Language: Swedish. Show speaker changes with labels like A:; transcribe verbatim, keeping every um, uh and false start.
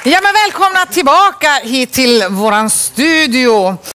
A: Ja, men välkomna tillbaka hit till våran studio.